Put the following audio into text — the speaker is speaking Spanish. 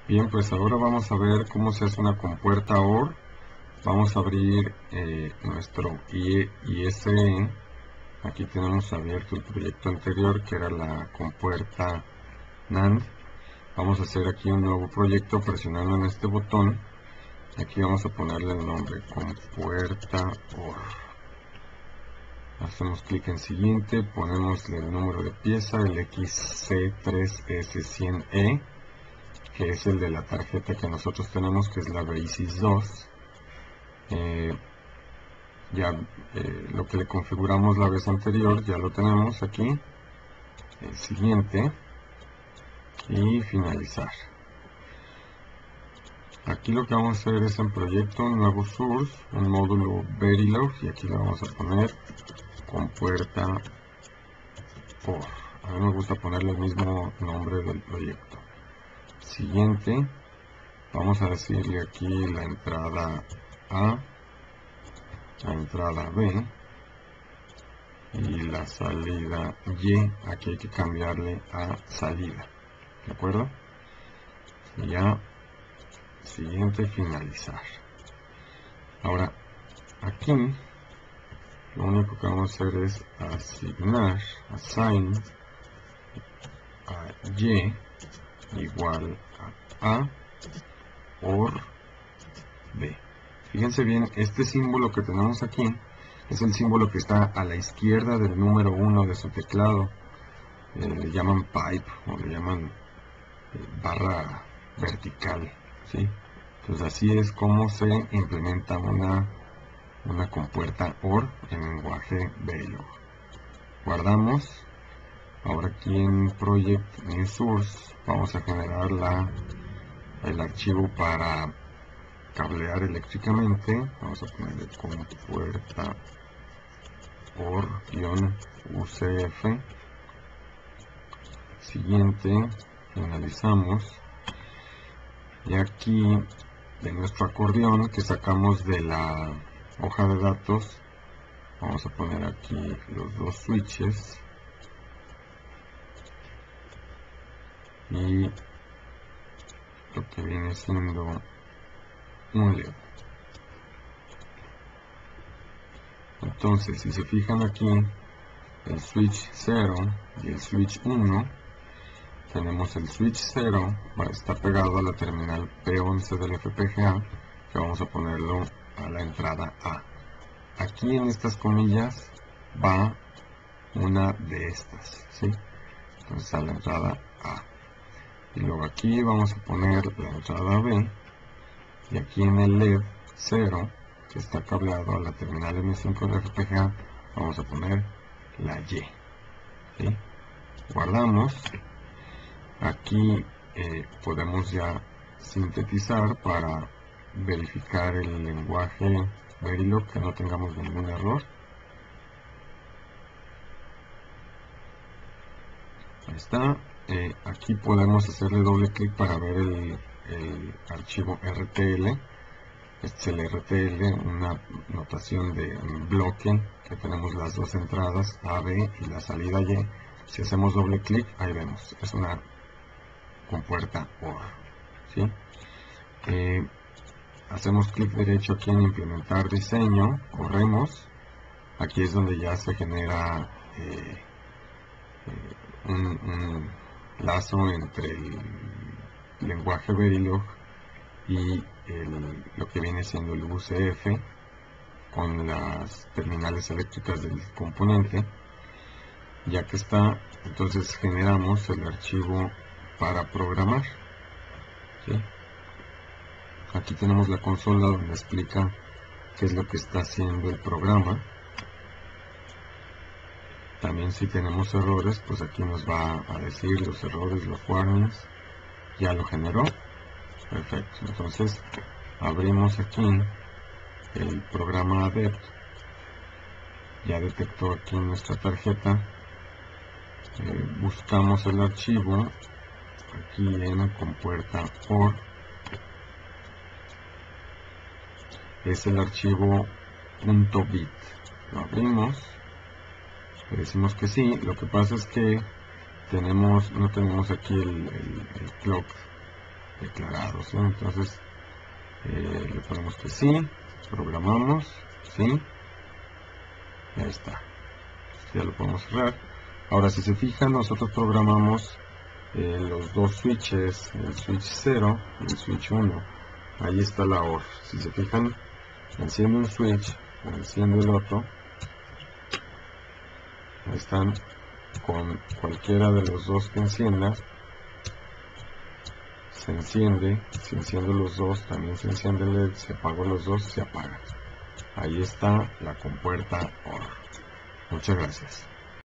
Bien, pues ahora vamos a ver cómo se hace una compuerta OR. Vamos a abrir nuestro ISE. Aquí tenemos abierto el proyecto anterior, que era la compuerta NAND. Vamos a hacer aquí un nuevo proyecto presionando en este botón. Aquí vamos a ponerle el nombre compuerta OR. Hacemos clic en siguiente, ponemos el número de pieza, el XC3S100E, que es el de la tarjeta que nosotros tenemos, que es la Basis 2. Lo que le configuramos la vez anterior ya lo tenemos aquí. Siguiente y finalizar. Aquí lo que vamos a hacer es en proyecto, un nuevo source, un módulo Verilog, y aquí le vamos a poner compuerta OR. A mí me gusta ponerle el mismo nombre del proyecto. Siguiente, vamos a decirle aquí la entrada A, la entrada B y la salida Y. Aquí hay que cambiarle a salida, ¿de acuerdo? Y ya, siguiente, finalizar. Ahora, aquí lo único que vamos a hacer es asignar, assign a Y igual a OR B. Fíjense bien, este símbolo que tenemos aquí es el símbolo que está a la izquierda del número 1 de su teclado. Le llaman pipe o le llaman barra vertical, ¿sí? Entonces así es como se implementa una compuerta OR en lenguaje Verilog. Guardamos. Ahora aquí en Project New Source vamos a generar el archivo para cablear eléctricamente. Vamos a ponerle compuerta OR-UCF. Siguiente, finalizamos. Y aquí de nuestro acordeón que sacamos de la hoja de datos, vamos a poner aquí los dos switches y lo que viene siendo un LED. Entonces, si se fijan aquí, el switch 0 y el switch 1, tenemos el switch 0, está pegado a la terminal P11 del FPGA, que vamos a ponerlo a la entrada A. Aquí en estas comillas va una de estas, ¿sí? Entonces a la entrada A. Y luego aquí vamos a poner la entrada B, y aquí en el LED 0, que está cableado a la terminal M5 de FPGA, vamos a poner la Y, ¿sí? Guardamos. Aquí podemos ya sintetizar para verificar el lenguaje Verilog, que no tengamos ningún error. Ahí está. Aquí podemos hacerle doble clic para ver el archivo RTL. Este es el RTL, una notación de un bloque que tenemos las dos entradas A, B y la salida Y. Si hacemos doble clic, ahí vemos, es una compuerta OR, ¿sí? Hacemos clic derecho aquí en implementar diseño, corremos. Aquí es donde ya se genera un lazo entre el lenguaje Verilog y lo que viene siendo el UCF con las terminales eléctricas del componente. Ya que está, entonces generamos el archivo para programar, ¿sí? Aquí tenemos la consola donde explica qué es lo que está haciendo el programa. También si tenemos errores, pues aquí nos va a decir los errores, los warnings. Ya lo generó. Perfecto. Entonces abrimos aquí el programa adept. Ya detectó aquí nuestra tarjeta. Buscamos el archivo aquí en compuerta OR. Es el archivo .bit. Lo abrimos. Le decimos que sí. Lo que pasa es que no tenemos aquí el clock declarado, ¿sí? Entonces le ponemos que sí, programamos, sí, y ahí está, ya lo podemos cerrar. Ahora si se fijan, nosotros programamos los dos switches, el switch 0 y el switch 1. Ahí está la OR. Si se fijan, enciendo un switch o enciendo el otro, están con cualquiera de los dos que encienda, se enciende. Si enciendo los dos, también se enciende el LED. Si apago los dos, se apaga. Ahí está la compuerta OR. Muchas gracias.